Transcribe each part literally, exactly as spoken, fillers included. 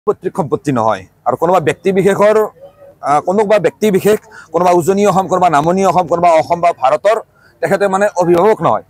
পৈতৃক সম্পত্তি নহয় আৰু কোনোবা ব্যক্তি বিশেষৰ কোনোবা ব্যক্তি বিশেষ কোনোবা উজনি অসম কোনোবা নামনি অসম কোনোবা অসম বা ভাৰতৰ তেখেতে মানে অভিভাৱক নহয়।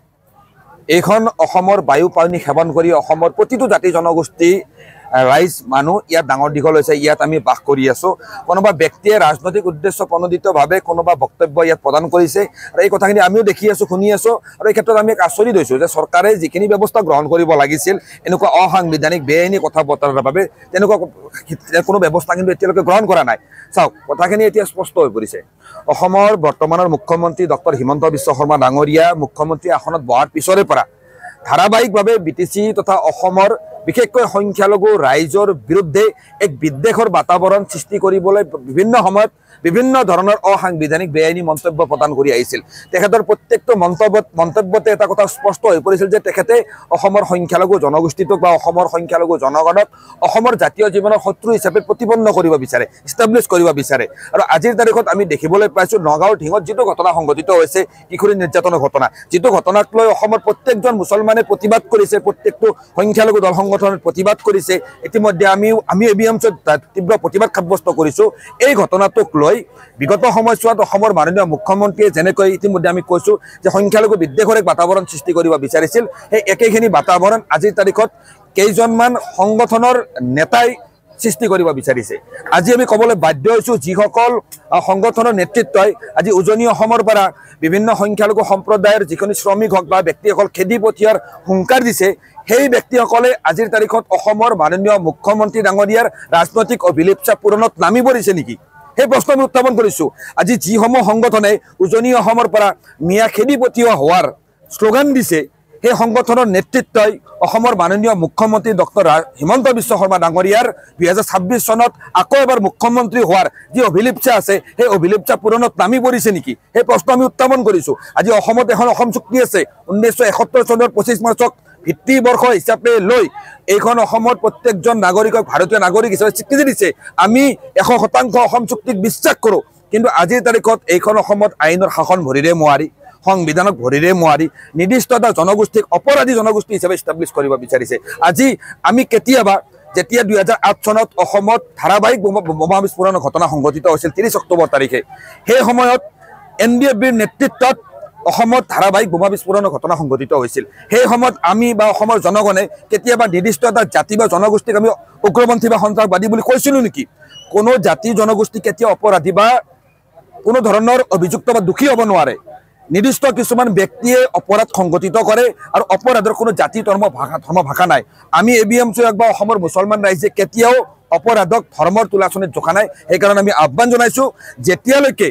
এইখন অসমৰ বায়ু পানী সেৱন কৰি অসমৰ প্ৰতিটো জাতি জনগোষ্ঠী ৰাইজ মানুহ ইয়াত ডাঙৰ দীঘল হৈছে, ইয়াত আমি বাস কৰি আছো। কোনোবা ব্যক্তিয়ে ৰাজনৈতিক উদ্দেশ্য প্ৰণোদিতভাৱে কোনোবা বক্তব্য ইয়াত প্ৰদান কৰিছে আৰু এই কথাখিনি আমিও দেখি আছো শুনি আছো আৰু এই ক্ষেত্ৰত আমি আচৰিত হৈছো যে চৰকাৰে যিখিনি ব্যৱস্থা গ্ৰহণ কৰিব লাগিছিল এনেকুৱা অসাংবিধানিক বেআইনী কথা বতৰাৰ বাবে তেনেকুৱা কোনো ব্যৱস্থা কিন্তু এতিয়ালৈকে গ্ৰহণ কৰা নাই। চাওক কথাখিনি এতিয়া স্পষ্ট হৈ পৰিছে। অসমৰ বৰ্তমানৰ মুখ্যমন্ত্ৰী ডক্টৰ হিমন্ত বিশ্ব শৰ্মা ডাঙৰীয়া মুখ্যমন্ত্ৰী আসনত বহাৰ পিছৰে পৰা ধাৰাবাহিকভাৱে বি টি চি তথা অসমৰ বিশেষকৈ সংখ্যালঘু ৰাইজৰ বিৰুদ্ধে এক বিদ্বেষৰ বাতাবৰণ সৃষ্টি কৰিবলৈ বিভিন্ন সময়ত বিভিন্ন ধৰণৰ অসাংবিধানিক বেআইনী মন্তব্য প্ৰদান কৰি আহিছিল। তেখেতৰ প্ৰত্যেকটো মন্তব্যত মন্তব্যতে এটা কথা স্পষ্ট হৈ পৰিছিল যে তেখেতে অসমৰ সংখ্যালঘু জনগোষ্ঠীটোক বা অসমৰ সংখ্যালঘু জনগণক অসমৰ জাতীয় জীৱনৰ শত্ৰু হিচাপে প্ৰতিপন্ন কৰিব বিচাৰে, ইষ্টাব্লিছ কৰিব বিচাৰে। আৰু আজিৰ তাৰিখত আমি দেখিবলৈ পাইছোঁ নগাঁৱৰ ঢিঙত যিটো ঘটনা সংঘটিত হৈছে কিশোৰী নিৰ্যাতনৰ ঘটনা, যিটো ঘটনাক লৈ অসমৰ প্ৰত্যেকজন মুছলমানে প্ৰতিবাদ কৰিছে, প্ৰত্যেকটো সংখ্যালঘু দল সংগঠনে প্ৰতিবাদ কৰিছে। ইতিমধ্যে আমি আমি এ বি এম এছৰ তীব্ৰ প্ৰতিবাদ সাব্যস্ত কৰিছোঁ। এই ঘটনাটোক লৈ বিগত সময়ছোৱাত অসমৰ মাননীয় মুখ্যমন্ত্ৰীয়ে যেনেকৈ ইতিমধ্যে আমি কৈছোঁ যে সংখ্যালঘু বিদ্বেষৰ এক বাতাবৰণ সৃষ্টি কৰিব বিচাৰিছিল, সেই একেখিনি বাতাবৰণ আজিৰ তাৰিখত কেইজনমান সংগঠনৰ নেতাই সৃষ্টি কৰিব বিচাৰিছে। আজি আমি ক'বলৈ বাধ্য হৈছোঁ যিসকল সংগঠনৰ নেতৃত্বই আজি উজনি অসমৰ পৰা বিভিন্ন সংখ্যালঘু সম্প্ৰদায়ৰ যিখিনি শ্ৰমিক হওক বা ব্যক্তিসকল খেদি পঠিওৱাৰ হুংকাৰ দিছে, সেই ব্যক্তিসকলে আজিৰ তাৰিখত অসমৰ মাননীয় মুখ্যমন্ত্ৰী ডাঙৰীয়াৰ ৰাজনৈতিক অভিলিপ্সা পূৰণত নামি পৰিছে নেকি? সেই প্ৰশ্ন আমি উত্থাপন কৰিছোঁ। আজি যিসমূহ সংগঠনে উজনি অসমৰ পৰা মিয়া খেদি পঠিওৱা হোৱাৰ শ্লোগান দিছে, সেই সংগঠনৰ নেতৃত্বই অসমৰ মাননীয় মুখ্যমন্ত্ৰী ডক্টৰ হিমন্ত বিশ্ব শৰ্মা ডাঙৰীয়াৰ দুহেজাৰ ছাব্বিছ চনত আকৌ এবাৰ মুখ্যমন্ত্ৰী হোৱাৰ যি অভিলিপ্সা আছে সেই অভিলিপ্সা পূৰণত নামি পৰিছে নেকি? সেই প্ৰশ্ন আমি উত্থাপন কৰিছোঁ। আজি অসমত এখন অসম চুক্তি আছে, ঊনৈছশ এসত্তৰ চনৰ পঁচিছ মাৰ্চক ভিত্তি বৰ্ষ হিচাপে লৈ এইখন অসমৰ প্ৰত্যেকজন নাগৰিকক ভাৰতীয় নাগৰিক হিচাপে স্বীকৃতি দিছে। আমি এশ শতাংশ অসম চুক্তিক বিশ্বাস কৰোঁ, কিন্তু আজিৰ তাৰিখত এইখন অসমত আইনৰ শাসন ভৰিৰে মোৱাৰি, সংবিধানক ভৰিৰে মোৱাৰি নিৰ্দিষ্ট এটা জনগোষ্ঠীক অপৰাধী জনগোষ্ঠী হিচাপে ইষ্টাব্লিছ কৰিব বিচাৰিছে। আজি আমি কেতিয়াবা যেতিয়া দুহেজাৰ আঠ চনত অসমত ধাৰাবাহিক বোমা বিস্ফোৰণৰ ঘটনা সংঘটিত হৈছিল ত্ৰিছ অক্টোবৰ তাৰিখে, সেই সময়ত এন ডি এফ বিৰ নেতৃত্বত অসমত ধাৰাবাহিক বোমা বিস্ফোৰণৰ ঘটনা সংঘটিত হৈছিল। সেই সময়ত আমি বা অসমৰ জনগণে কেতিয়াবা নিৰ্দিষ্ট এটা জাতি বা জনগোষ্ঠীক আমি উগ্ৰপন্থী বা সন্ত্ৰাসবাদী বুলি কৈছিলোঁ নেকি? কোনো জাতি জনগোষ্ঠী কেতিয়াও অপৰাধী বা কোনো ধৰণৰ অভিযুক্ত বা দোষী হ'ব নোৱাৰে। নিৰ্দিষ্ট কিছুমান ব্যক্তিয়ে অপৰাধ সংঘটিত কৰে আৰু অপৰাধৰ কোনো জাতি ধৰ্ম ভাষা ধৰ্ম ভাষা নাই। আমি এ বি এম চি বা অসমৰ মুছলমান ৰাইজে কেতিয়াও অপৰাধক ধৰ্মৰ তুলাচনীত জোখা নাই। সেইকাৰণে আমি আহ্বান জনাইছোঁ, যেতিয়ালৈকে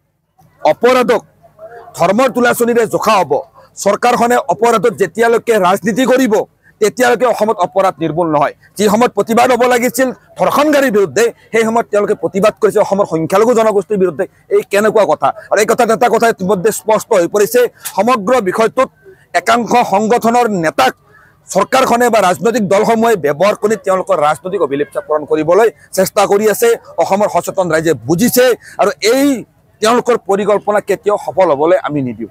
অপৰাধক ধৰ্মৰ তুলাচনীৰে জোখা হ'ব, চৰকাৰখনে অপৰাধত যেতিয়ালৈকে ৰাজনীতি কৰিব তেতিয়ালৈকে অসমত অপৰাধ নিৰ্মূল নহয়। যি সময়ত প্ৰতিবাদ হ'ব লাগিছিল ধৰ্ষণকাৰীৰ বিৰুদ্ধে, সেই সময়ত তেওঁলোকে প্ৰতিবাদ কৰিছে অসমৰ সংখ্যালঘু জনগোষ্ঠীৰ বিৰুদ্ধে। এই কেনেকুৱা কথা? আৰু এই কথাত এটা কথা ইতিমধ্যে স্পষ্ট হৈ পৰিছে, সমগ্ৰ বিষয়টোত একাংশ সংগঠনৰ নেতাক চৰকাৰখনে বা ৰাজনৈতিক দলসমূহে ব্যৱহাৰ কৰি তেওঁলোকৰ ৰাজনৈতিক অভিলিপ্সা পূৰণ কৰিবলৈ চেষ্টা কৰি আছে। অসমৰ সচেতন ৰাইজে বুজিছে আৰু এই তেওঁলোকৰ পৰিকল্পনা কেতিয়াও সফল হ'বলৈ আমি নিদিওঁ।